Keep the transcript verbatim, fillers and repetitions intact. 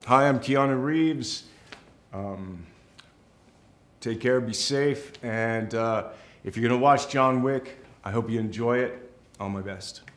Hi, I'm Keanu Reeves. Um, take care, be safe, and uh, if you're gonna watch John Wick, I hope you enjoy it. All my best.